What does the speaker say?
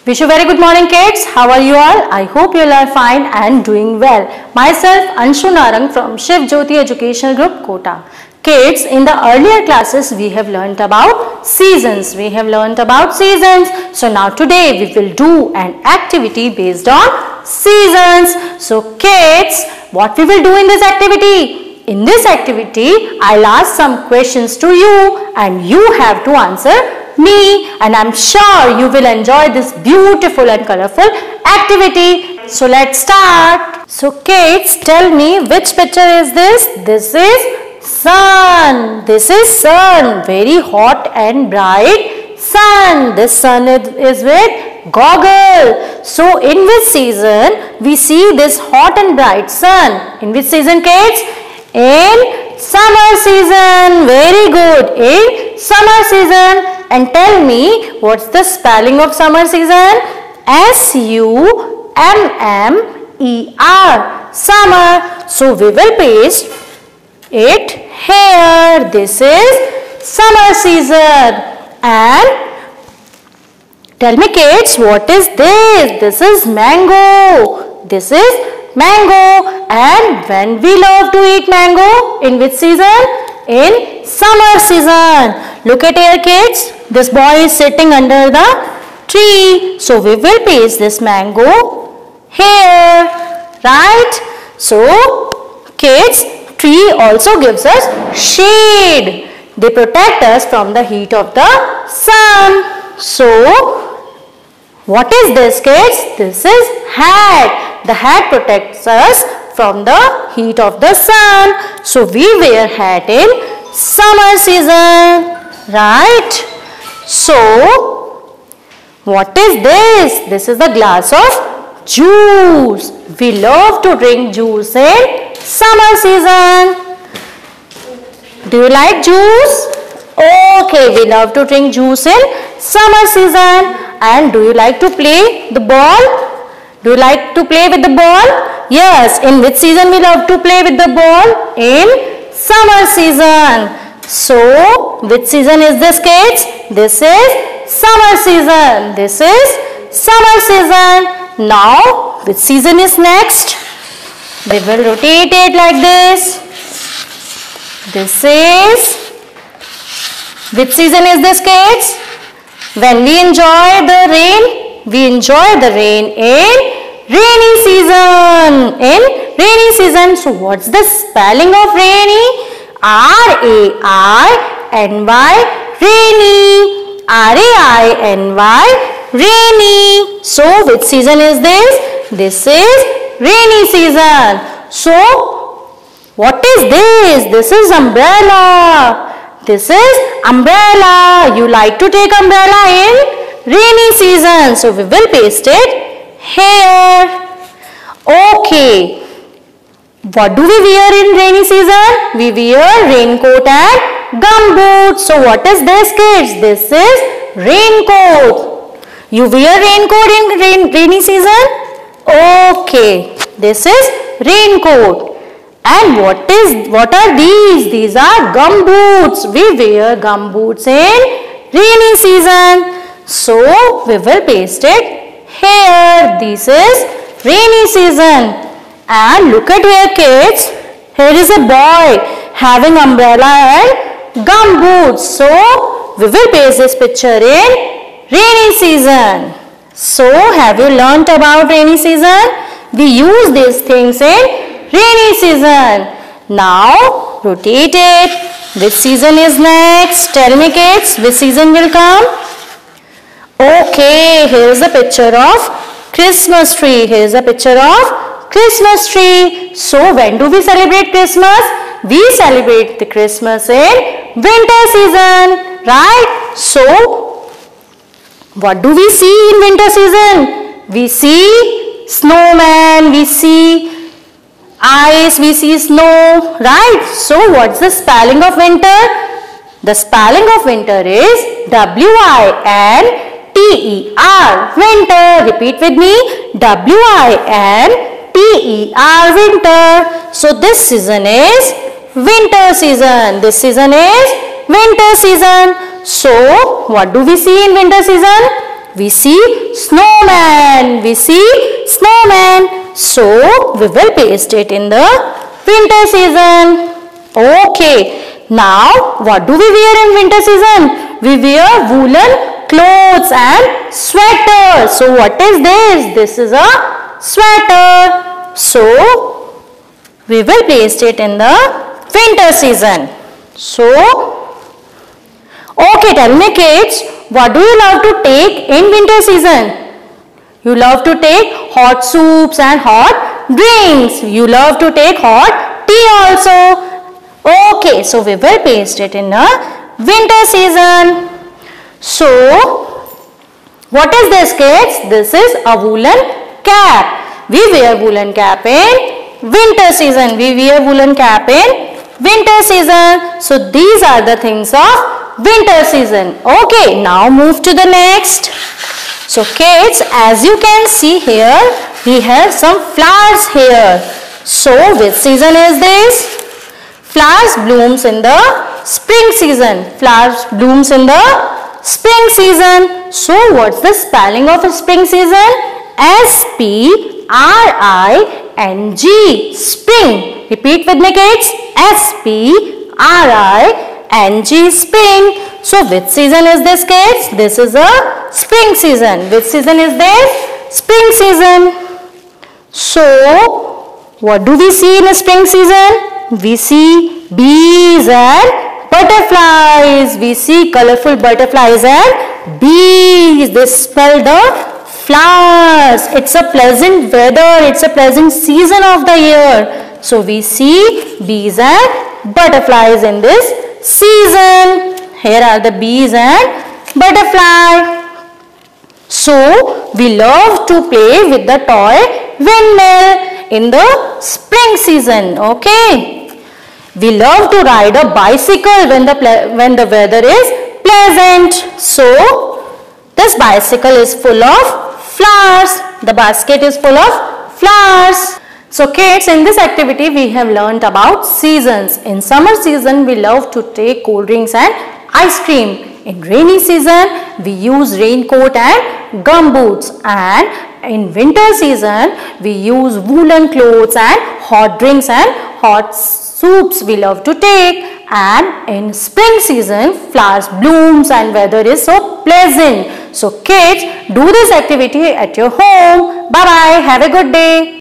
Wish you very good morning, kids. How are you all? I hope you all are fine and doing well. Myself Anshu Narang from Shiv Jyoti Educational Group, Kota. Kids, in the earlier classes we have learnt about seasons. So now today we will do an activity based on seasons. So kids, what we will do in this activity? In this activity, I'll ask some questions to you and you have to answer me, and I'm sure you will enjoy this beautiful and colorful activity. So let's start. So kids, tell me, which picture is this? This is sun. This is sun. Very hot and bright sun. This sun is with goggle. So in which season we see this hot and bright sun? In which season, kids? In summer season. Very good. In summer season. And tell me, what's the spelling of summer season? S-U-M-M-E-R. Summer. So we will paste it here. This is summer season. And tell me, kids, what is this? This is mango. This is mango. And when we love to eat mango? In which season? In summer season. Look at here, kids. This boy is sitting under the tree. So we will paste this mango here. Right? So kids, tree also gives us shade. They protect us from the heat of the sun. So what is this, kids? This is hat. The hat protects us from the heat of the sun. So we wear hat in summer season. Right? So what is this? This is the glass of juice. We love to drink juice in summer season. Do you like juice? Okay, we love to drink juice in summer season. And do you like to play the ball? Do you like to play with the ball? Yes. In which season we love to play with the ball? In summer season. So which season is this, kids? This is summer season. This is summer season. Now which season is next? We will rotate it like this. This is, which season is this, kids? When we enjoy the rain, we enjoy the rain in rainy season. In rainy season. So what's the spelling of rainy? R-A-I-N-Y, rainy. R-A-I-N-Y, rainy. So which season is this? This is rainy season. So what is this? This is umbrella. This is umbrella. You like to take umbrella in rainy season. So we will paste it here. Okay. What do we wear in rainy season? We wear raincoat and gumboots. So what is this, kids? This is raincoat. You wear raincoat in rainy season? Okay. This is raincoat. And what are these? These are gumboots. We wear gumboots in rainy season. So we will paste it here. This is rainy season. And look at here, kids. Here is a boy having umbrella and gumboots. So we will paste this picture in rainy season. So have you learnt about rainy season? We use these things in rainy season. Now rotate it. Which season is next? Tell me, kids, which season will come? Okay, here is a picture of Christmas tree. Here is a picture of Christmas tree. So when do we celebrate Christmas? We celebrate the Christmas in winter season. Right? So what do we see in winter season? We see snowman, we see ice, we see snow. Right? So what's the spelling of winter? The spelling of winter is W-I-N-T-E-R. Winter. Repeat with me. W-I-N-T-E-R, winter. So this season is winter season. This season is winter season. So what do we see in winter season? We see snow. snowman. We see snowman. So we will paste it in the winter season. Okay. Now what do we wear in winter season? We wear woolen clothes and sweaters. So what is this? This is a sweater. So we will paste it in the winter season. So, okay, tell me kids, what do you love to take in winter season? You love to take hot soups and hot drinks. You love to take hot tea also. Okay, so we will paste it in the winter season. So, what is this kids? This is a woolen cap. We wear woolen cap in winter season. We wear woolen cap in winter season. So these are the things of winter season. Okay, now move to the next. So kids, as you can see here, we have some flowers here. So which season is this? Flowers blooms in the spring season. Flowers blooms in the spring season. So what's the spelling of a spring season? S-P-R-I-N-G, spring. Repeat with me kids. S-P-R-I-N-G, spring. So which season is this kids? This is a spring season. Which season is this? Spring season. So what do we see in a spring season? We see bees and butterflies. We see colorful butterflies and bees. They smell the flowers. It's a pleasant weather. It's a pleasant season of the year. So we see bees and butterflies in this season. Here are the bees and butterfly. So we love to play with the toy windmill in the spring season. Okay. We love to ride a bicycle when the weather is pleasant. So this bicycle is full of flowers. The basket is full of flowers. So kids, in this activity we have learnt about seasons. In summer season we love to take cold drinks and ice cream. In rainy season we use raincoat and gumboots, and in winter season we use woolen clothes and hot drinks and hot soups we love to take, and in spring season flowers blooms and weather is so pleasant. So kids, do this activity at your home. Bye bye. Have a good day.